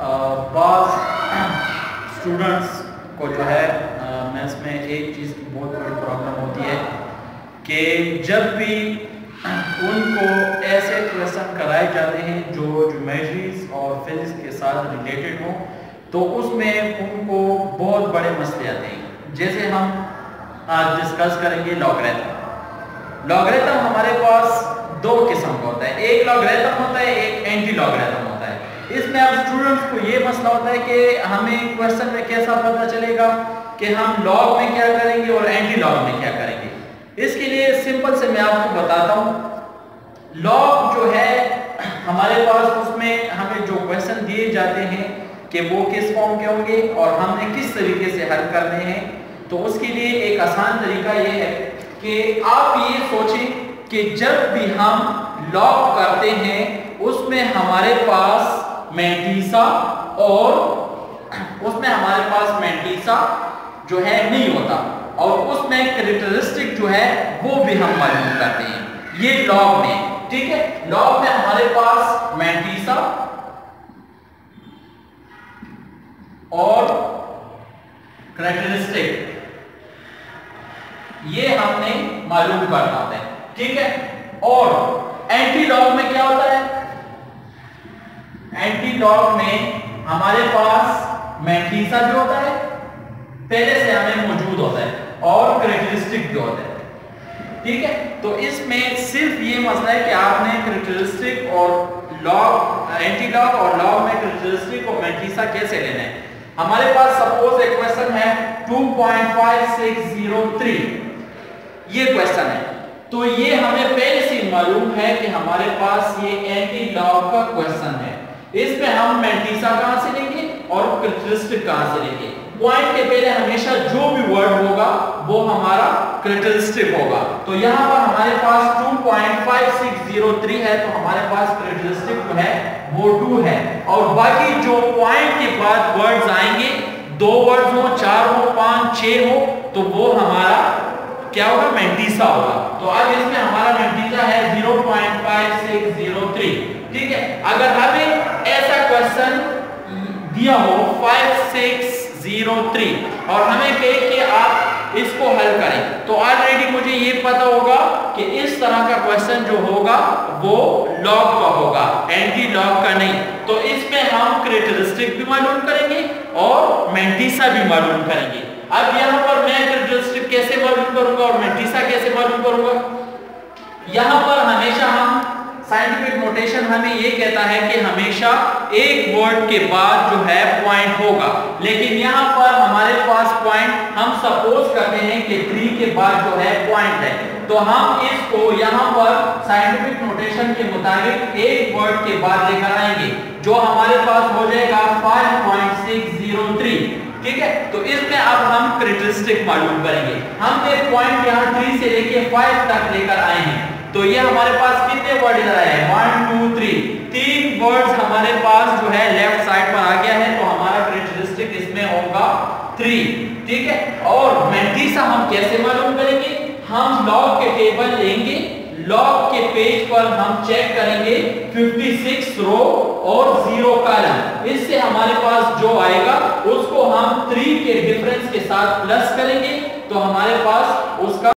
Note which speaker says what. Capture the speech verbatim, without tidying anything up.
Speaker 1: बाज़ स्टूडेंट्स को जो है मैथ्स में एक चीज़ की बहुत बड़ी प्रॉब्लम होती है कि जब भी उनको ऐसे क्वेश्चन कराए जाते हैं जो ज्योमेट्रीज और फिजिक्स के साथ रिलेटेड हो तो उसमें उनको बहुत बड़े मसले आते हैं। जैसे हम आज डिस्कस करेंगे लॉगरिथम। लॉगरिथम हमारे पास दो किस्म का होता है, एक लॉगरिथम होता है, एक एंटी लॉगरिथम होता है। इसमें अब स्टूडेंट्स को ये मसला होता है कि हमें क्वेश्चन में कैसा पता चलेगा कि हम लॉग में क्या करेंगे और एंटी लॉग में क्या करेंगे। इसके लिए सिंपल से मैं आपको बताता हूँ। लॉग जो है हमारे पास, उसमें हमें जो क्वेश्चन दिए जाते हैं कि वो किस फॉर्म के होंगे और हमने किस तरीके से हल करने हैं। तो उसके लिए एक आसान तरीका ये है कि आप ये सोचें कि जब भी हम लॉग करते हैं उसमें हमारे पास मैंटीसा और उसमें हमारे पास मैंटीसा जो है नहीं होता और उसमें कैरेक्टरिस्टिक जो है वो भी हम मालूम करते हैं। ये लॉग में, ठीक है, लॉग में हमारे पास मैंटीसा और कैरेक्टरिस्टिक ये हमने मालूम करना होता है, ठीक है। और एंटी लॉग में क्या होता है? एंटी लॉग में हमारे पास मैंटीसा भी होता है, पहले से हमें मौजूद होता है, और कैरेक्टरिस्टिक भी होता है, ठीक है। तो इसमें सिर्फ ये मसला है कि आपने कैरेक्टरिस्टिक और लॉग, एंटी लॉग और लॉग में कैरेक्टरिस्टिक और मैंटीसा कैसे लेना है। हमारे पास सपोज एक क्वेश्चन है two point five six zero three, ये क्वेश्चन है। तो ये हमें पहले से मालूम है कि हमारे पास ये एंटी लॉग का क्वेश्चन है। इसमें हम मैंटीसा कहां से लेंगे और कैरेक्टरिस्टिक कहां से लेंगे। पॉइंट के पहले हमेशा जो भी वर्ड होगा वो हमारा कैरेक्टरिस्टिक होगा। तो यहां पर हमारे पास two point five six zero three है, तो हमारे पास कैरेक्टरिस्टिक जो है वो टू है। और बाकी जो पॉइंट के बाद वर्ड्स आएंगे, दो वर्ड्स हो, चार हो, पांच, छह हो, तो वो हमारा क्या होगा, मैंटीसा होगा। तो अब इसमें हमारा मैंटीसा है zero point five six zero three, ठीक है। अगर हमें ऐसा क्वेश्चन दिया हो फाइव सिक्स जीरो थ्री और हमें कहे कि आप इसको हल करें, तो ऑलरेडी मुझे ये पता होगा कि इस तरह का क्वेश्चन जो होगा वो लॉग का होगा, एंटी लॉग का नहीं। तो इसमें हम कैरेक्टरिस्टिक भी मालूम करेंगे और मैंटीसा भी मालूम करेंगे। अब यहां पर मैं कैरेक्टरिस्टिक कैसे मालूम करूंगा और मैंटीसा कैसे मालूम करूंगा। यहां पर हमेशा हम साइंटिफिक नोटेशन हमें ये कहता है कि हमेशा एक वर्ड के बाद जो है पॉइंट होगा, लेकिन यहां पर हमारे पास पॉइंट, हम सपोज करते हैं कि थ्री के बाद जो है पॉइंट है, तो हम इसको यहां पर साइंटिफिक नोटेशन के मुताबिक एक वर्ड के बाद लेकर आएंगे, जो हमारे पास हो जाएगा five point six zero three, ठीक है। तो इसमें अब हम कैरेक्टरिस्टिक मालूम करेंगे। हमने पॉइंट यहां थ्री से लेके फाइव तक लेकर आए हैं, तो ये हमारे पास कितने वर्ड इधर आए हैं, वन टू थ्री, तीन वर्ड्स हमारे पास जो है लेफ्ट साइड पर आ गया है, तो हमारा कैरेक्टरिस्टिक इसमें होगा थ्री, ठीक है। और मैंटीसा हम कैसे मालूम करेंगे, हम लॉग के टेबल लेंगे, लॉग के पेज पर हम चेक करेंगे फिफ्टी सिक्स रो और जीरो कॉलम, इससे हमारे पास जो आएगा उसको हम थ्री के डिफरेंस के साथ प्लस करेंगे, तो हमारे पास उसका